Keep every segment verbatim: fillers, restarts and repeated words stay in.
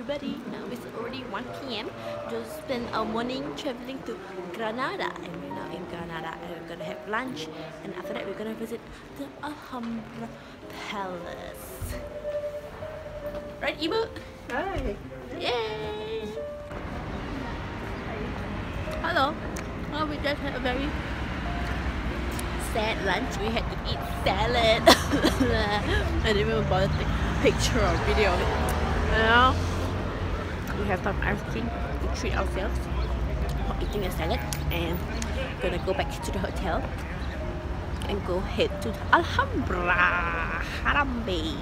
everybody. Now it's already one P M Just spent a morning traveling to Granada, and we're now in Granada and we're gonna have lunch, and after that we're gonna visit the Alhambra Palace. Right, Ibu? Hi. Yay! Hello. Oh, we just had a very sad lunch. We had to eat salad. I didn't even bother to take a picture or video of it. Now we have some ice cream to treat ourselves for eating a salad, and gonna go back to the hotel and go head to the Alhambra Harambe.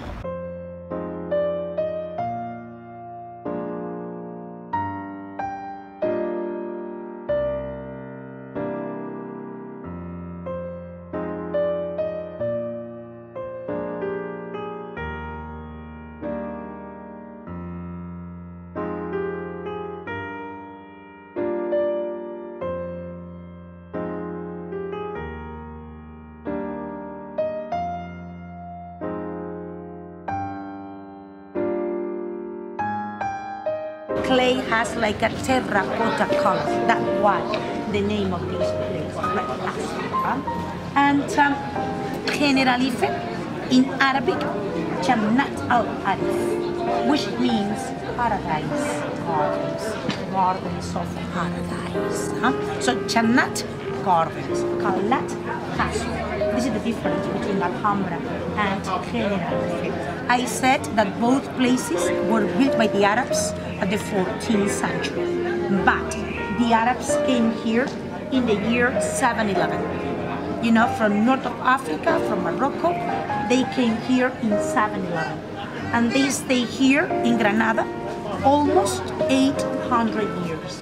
Clay has like a terracotta color. That's why the name of this place, like that. And um, generally in Arabic, Jannat al-Arif, which means paradise, gardens, gardens of paradise. Huh? So Jannat, gardens, Kalat, castle. This is the difference between Alhambra and General. I said that both places were built by the Arabs at the fourteenth century, but the Arabs came here in the year seven eleven. You know, from north of Africa, from Morocco, they came here in seven eleven, and they stay here in Granada almost eight hundred years.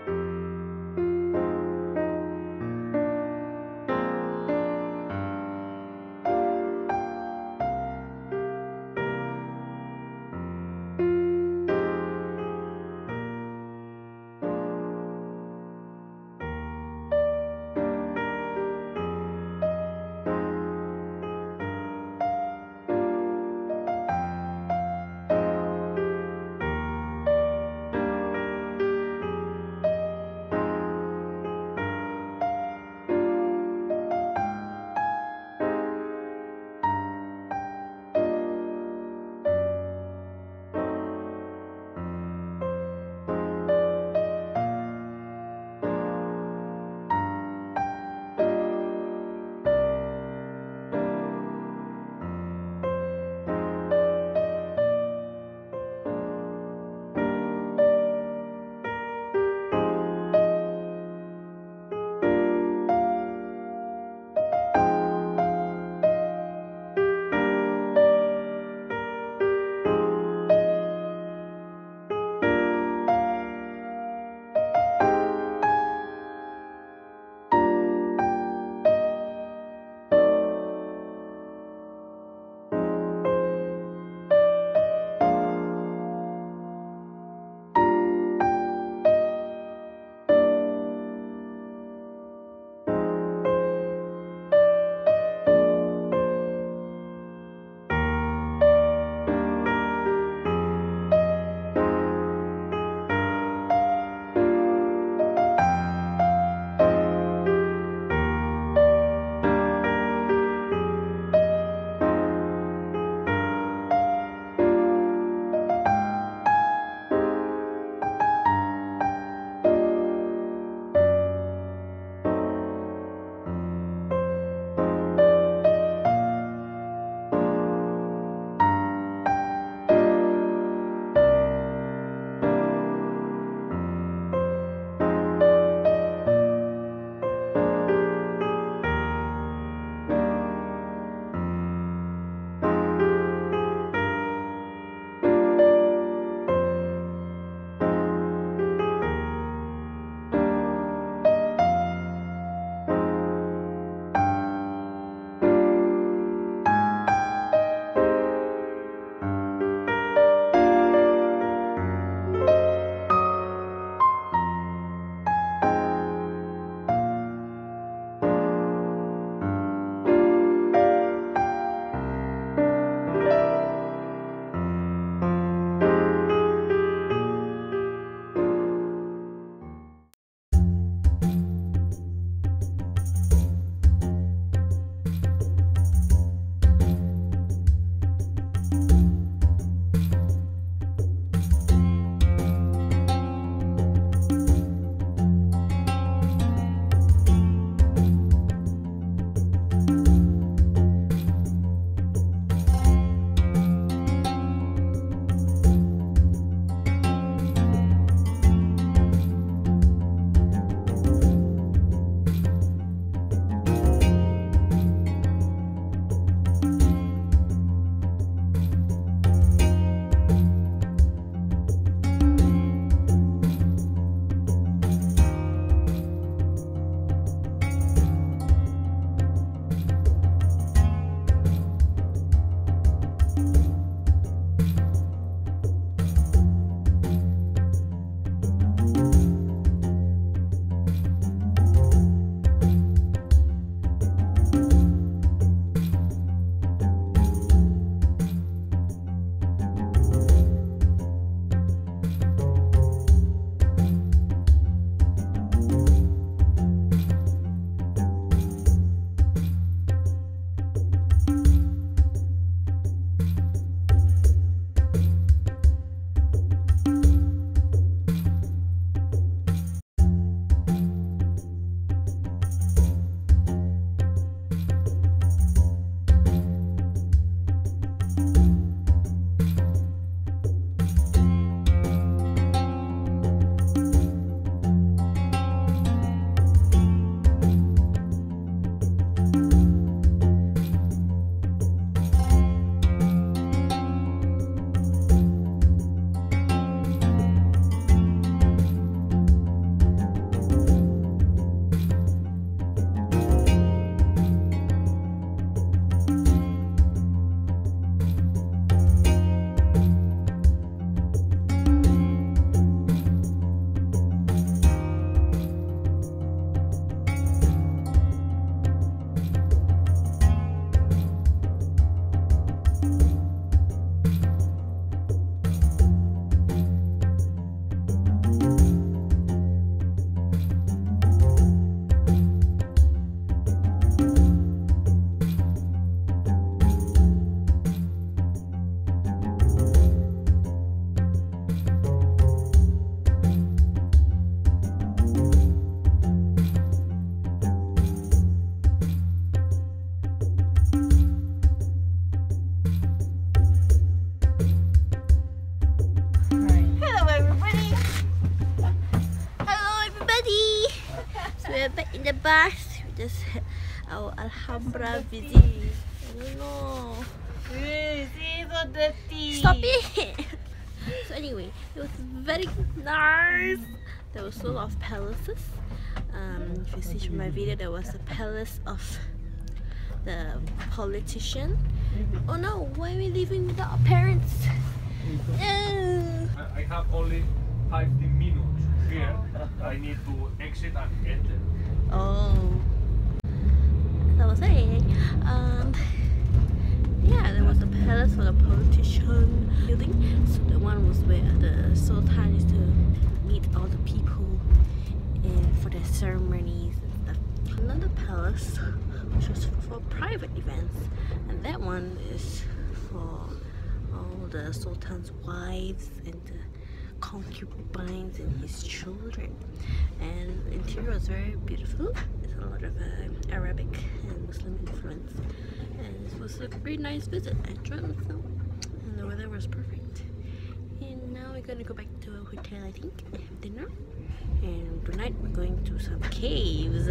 back. We just had our Alhambra visit. I don't know. See, so dirty. Stop it! So anyway, it was very nice. There was a lot of palaces. Um, if you see from my video, there was the palace of the politician. Oh no, why are we leaving without our parents? Uh. I have only fifteen minutes here. I need to exit and enter. Oh, as I was saying, um, yeah, there was a palace for the politician building. So the one was where the Sultan used to meet all the people and for their ceremonies and stuff. Another palace which was for private events, and that one is for all the Sultan's wives and the concubines and his children. And the interior was very beautiful. There's a lot of uh, Arabic and Muslim influence, and it was a very nice visit. I enjoyed myself, and the weather was perfect. And now we're gonna go back to our hotel, I think, and have dinner. And tonight we're going to some caves.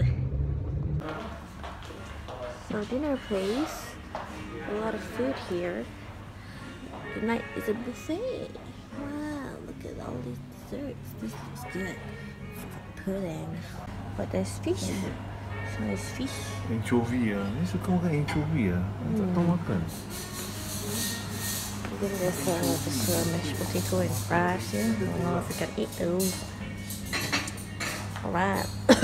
So dinner place, a lot of food here. Tonight is a buffet. Wow, look at all these desserts. This looks good. Pudding. But there's fish. So there's fish. Anchovy ah. Ni suka makan anchovy ah. Tak tahu makan. Then there's uh, just uh, mashed potato and fries here. I don't know if we can eat those. Alright.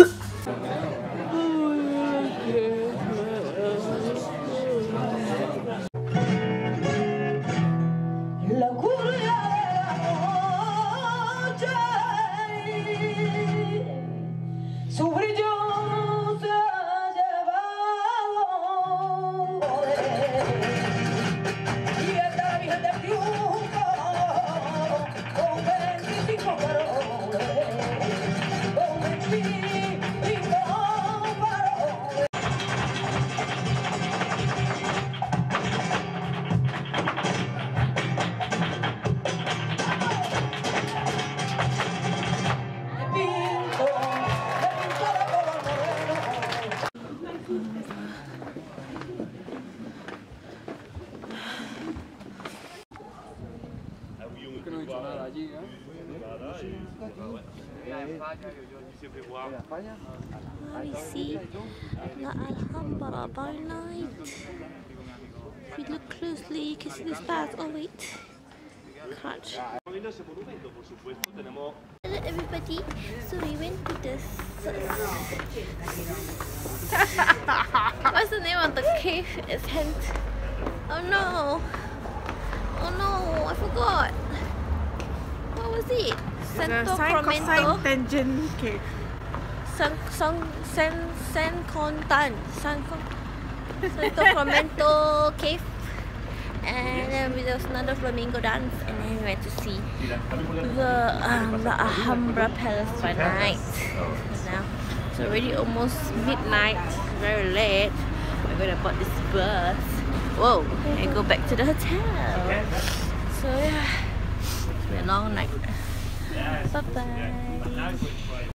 We see the Alhambra by night. If you look closely, you can see this path. Oh wait, can't. Hello everybody. So we went to this. What's the name of the cave? It's hint. Oh no! Oh no! I forgot. What was it? Sacromento Cave. San San San San Contan San Sacromento Cave, and then there was another flamingo dance, and then we went to see the um, the Alhambra Palace by night. So now it's already almost midnight, very late. We're gonna board this bus, whoa, and go back to the hotel. So yeah, it's been a long night. Bye bye.